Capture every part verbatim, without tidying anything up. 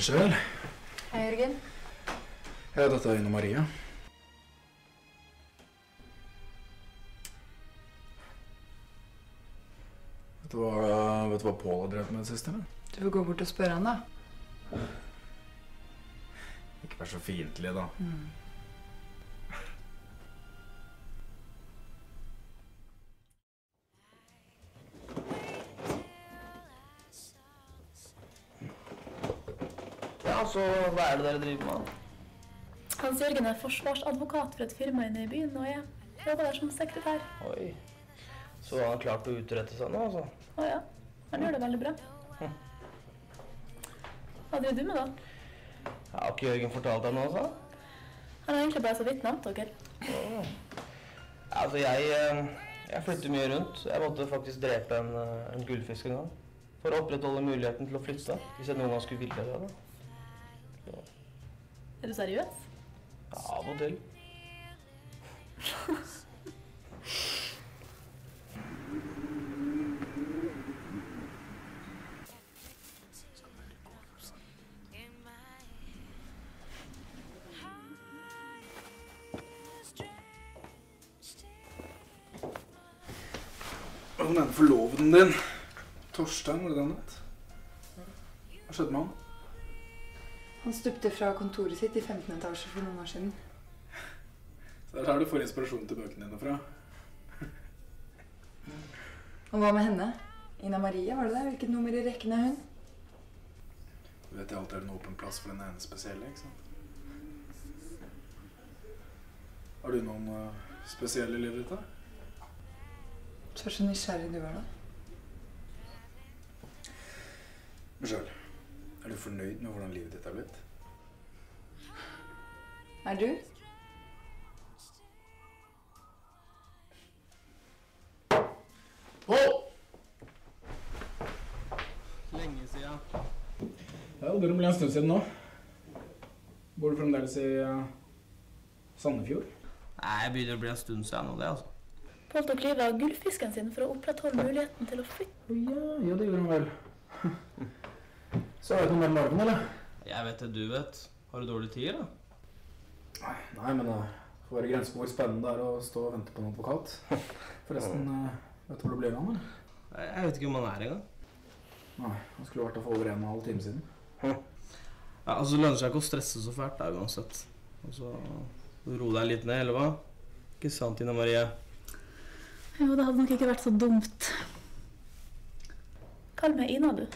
Michelle. Hei, Jørgen. Ja, dette er Ina Maria. Vet du hva, vet du hva Paul har drevet med det siste, eller? Du får gå bort og spørre han, da. Ikke vær så fiendtlig, da. Mm. Ja, så hva er det dere driver med? Hans Jørgen er forsvarsadvokat for et firma inne i byen, og jeg jobber der som sekretær. Oi, så har han klart å utrette seg nå, altså? Å ja, han gjør det veldig bra. Hm. Hva driver du med da? Jeg har ikke Jørgen fortalt deg noe, altså? Han har egentlig bare så vidt nevnt dere. Oh. Altså, jeg, jeg flytter mye rundt. Jeg måtte faktisk drepe en, en gullfisk en gang. For å opprettholde muligheten til å flytte, hvis jeg noen gang skulle ville det da. Så. Er du seriøs? Ja, av og til. Hva mener forloveden din? Torstein, var det det han het? Hva skjedde med han? Han stupte fra kontoret sitt i femtende etasje for noen år siden. Så der har du får inspirasjon til bøkene dine fra. Og hva med henne? Ina Maria, var det det? Hvilket nummer i rekken er hun? Du vet jeg alltid er en åpen plass for den ene spesielle, ikke sant? Har du noen uh, spesielle i livet ditt da? Så så nysgjerrig du er da. Michelle, er du fornøyd med hvordan livet ditt er blitt? Er du? Paul! Lenge siden. Ja, det ble en stund siden nå. Bor du fremdeles i uh, Sandefjord? Nei, jeg begynner å bli en stund siden nå, det altså. Paul tok livet av gullfisken sin for å opprettholde muligheten til å flytte. Ja, ja, det gjorde han vel. Så er det noe mer morgen, eller? Jeg vet det du vet. Har du dårlig tid, da? Nei, nei, men det får være grenser hvor spennende det er å stå og vente på en advokat. Forresten, uh, vet du hvor det blir av han, eller? Jeg vet ikke om han er engang. Nei, han skulle vært å få over en og en halv time siden. Ja, altså det lønner seg ikke å stresse så fælt da, uansett. Og så ro deg litt ned, eller hva? Ikke sant, Ina Maria? Jo, det hadde nok ikke vært så dumt. Kall meg Ina, du.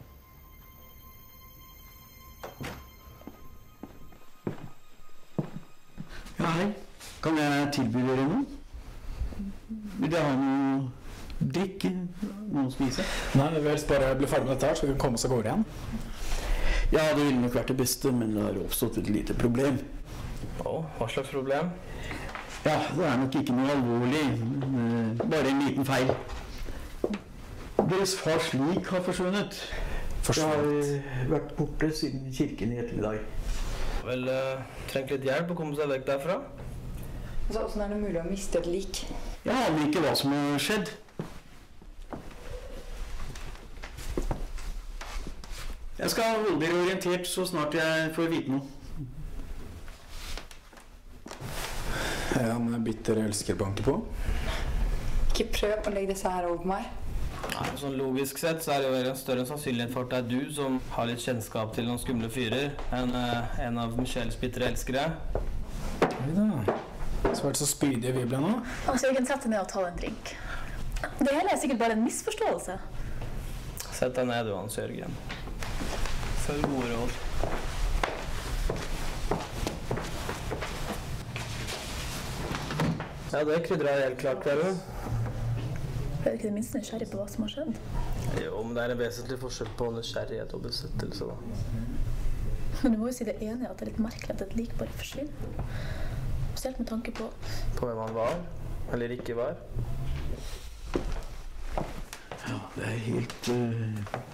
Ja, hei. Kan jeg tilby dere noe? Vil dere ha noe drikke? Noe å spise? Nei, vi vil helst bare bli ferdig med dette her, så vi kan komme oss av gårde igjen. Ja, det ville nok vært det beste, men det har oppstått et lite problem. Å, hva slags problem? Ja, det er nok ikke noe alvorlig, men bare en liten feil. Deres fars lik har forsvunnet. Forsvunnet? Det har vært borte siden kirken i ettermiddag. Vel, uh, trengt litt hjelp å komme seg vekk derfra. Altså, hvordan er det mulig å miste et lik? Jeg aner ikke hva som har skjedd. Jeg skal holde dere orientert så snart jeg får vite noe. Ja, men bitter elsker banker på. Ikke prøv å legge disse her over på meg. Nei, sånn logisk sett så er det jo en større sannsynlighet for at det er du som har litt kjennskap til noen skumle fyrer enn uh, en av Michelles bitre elskere. Oi da. Så var det så spydige vi ble nå. Hans Jørgen, sett deg ned og ta en drink. Det hele er sikkert bare en misforståelse. Sett deg ned du, Hans Jørgen. Følg gode råd. Ja, det krydder jeg helt klart, Kjell. Ble du ikke det minste nysgjerrig på hva som har skjedd? Jo, men det er en vesentlig forskjell på nysgjerrighet og besettelse, da. Men du må jo si det enige at det er litt merkelig at et lik bare forsvinner. Spesielt med tanke på... På hvem han var, eller ikke var. Ja, det er helt... Uh...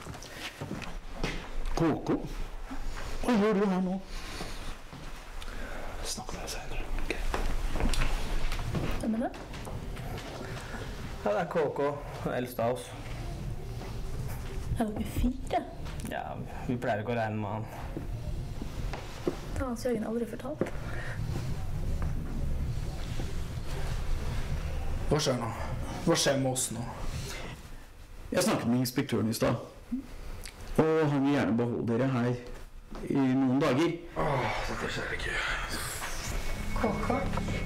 Kåko? Hva gjør du her nå? Snakk med deg senere. Ok. Hvem er det? Ja, det er K K, eldst av oss. Er dere fire? Ja, vi pleier ikke å regne med han. Det har Hans Jørgen aldri fortalt. Hva skjer nå? Hva skjer med oss nå? Jeg snakket med inspektøren i stad. Og han vil gjerne beholde dere her i noen dager. Åh, dette skjer ikke. K K?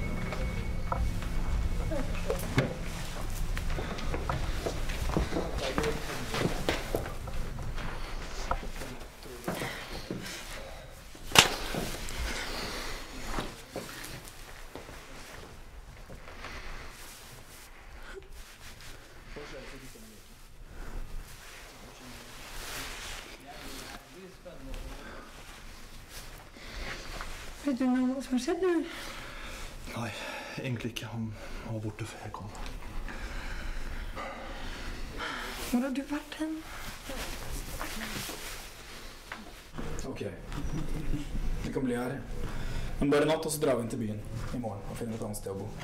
Vet du noe som har skjedd, eller? Nei, egentlig ikke. Han var borte før jeg kom. Hvor har du vært hen? Ok. Vi kan bli her. Men bare natt, og så drar vi inn til byen i morgen og finner et annet sted å bo.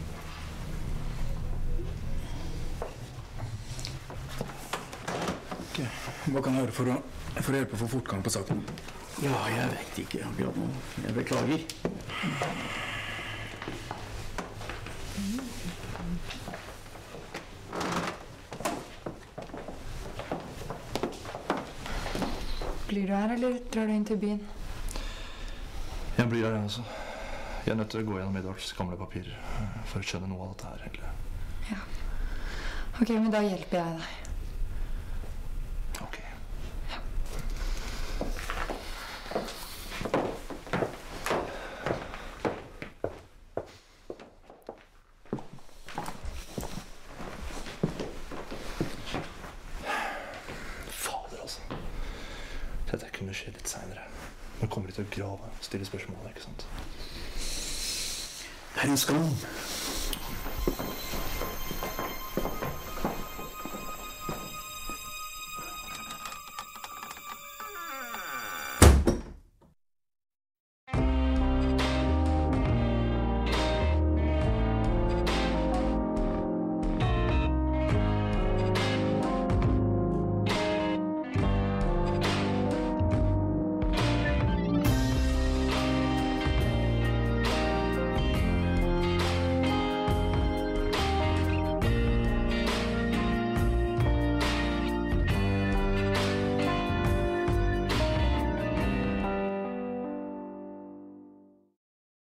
Ok. Hva kan jeg gjøre for å, for å hjelpe å få fortgang på saken? Ja, jeg vet ikke akkurat nå. Jeg beklager. Blir du her, eller drar du inn til byen? Jeg blir her, altså. Jeg er nødt til å gå gjennom Edvards gamle papirer for å skjønne noe av dette her, egentlig. Ja. Ok, men da hjelper jeg deg. Ok. Fader, altså. Dette kunne skje litt senere. Nå kommer de til å grave, stille spørsmål, ikke sant? Det er en skam.